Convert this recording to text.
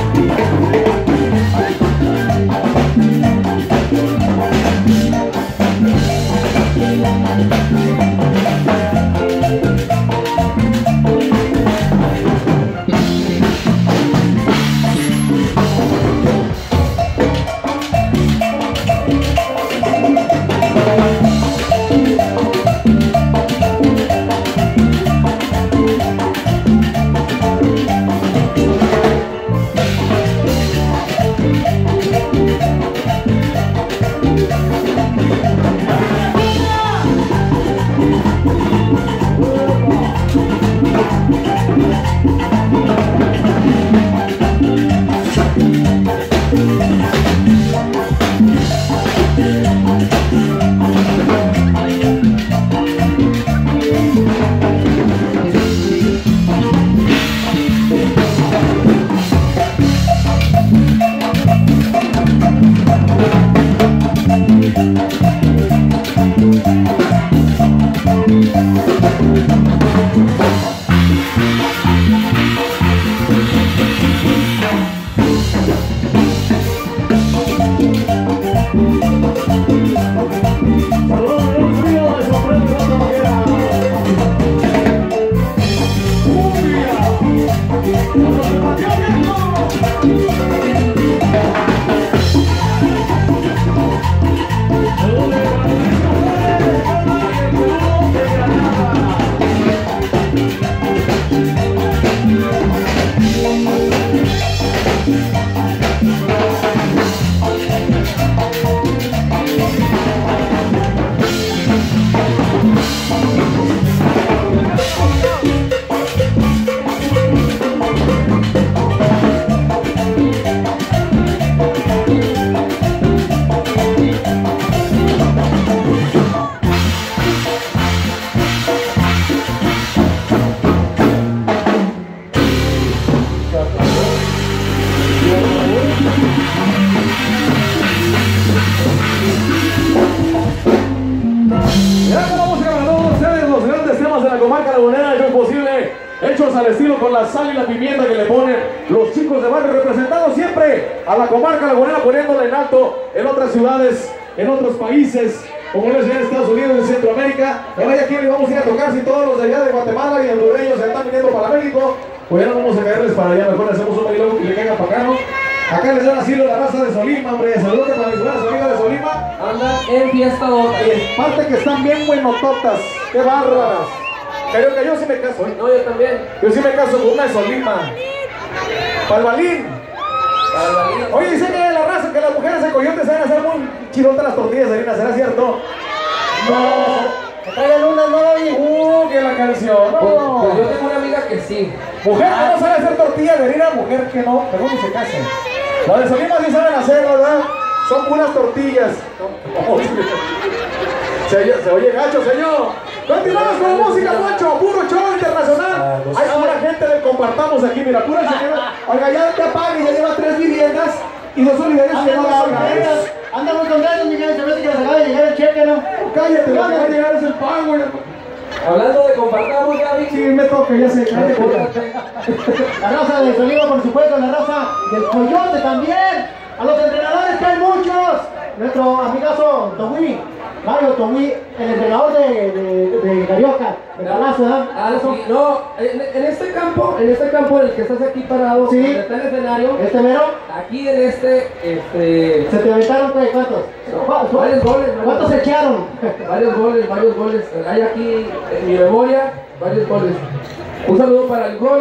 Hechos al estilo con la sal y la pimienta que le ponen los chicos de barrio, representando siempre a la comarca lagunera, poniéndola en alto en otras ciudades, en otros países, como les decía en Estados Unidos, en Centroamérica. Ahora ya aquí le vamos a ir a tocar, si todos los de allá de Guatemala y hondureños se están viniendo para México, pues ya no vamos a caerles para allá, mejor hacemos un bailón y le caigan para acá, ¿no? Acá les dan asilo la raza de Solima, hombre, saludos para mis buenas amigas de Solima. Andan en fiesta dota. Y parte que están bien buenototas, qué bárbaras. Creo que yo sí me caso, ¿eh? No, yo también. Yo sí me caso con una de Solima. Palbalín. Oye, dice que la raza, que las mujeres de Coyote se van a hacer muy chidotas las tortillas de harina, ¿será cierto? No. Que traigan una, no, David. Que la canción. No. Pues yo tengo una amiga que sí. Mujer que no sabe hacer tortillas de harina, mujer que no, mejor ni se case. Las de Solima sí saben hacer, ¿verdad? Son puras tortillas. Se oye gacho, señor. Continuamos con música, Guacho, puro show internacional. Hay pura gente del compartamos aquí, mira, pura señora. Oiga, ya te apague, ya lleva 3 viviendas y 2 solidarios que no la hagan. Anda muy contento, Miguel, se ve que les acaba de llegar el cheque, ¿no? Cállate, lo que va a llegar es el pan, güey. Hablando de compartamos, David. Sí, me toca, ya sé, cállate. La raza de Solima, por supuesto, la raza del Coyote también. A los entrenadores, que hay muchos. Nuestro amigazo Togui, Mario Togui, el entrenador de Carioca, de Palacio, ¿verdad? Sí, no, en este campo en el que estás aquí parado, sí, donde está el escenario, este mero, aquí en se te aventaron, ¿cuántos? Varios goles. ¿Cuántos se echaron? Varios goles. Hay aquí en mi memoria varios goles. Un saludo para el gol.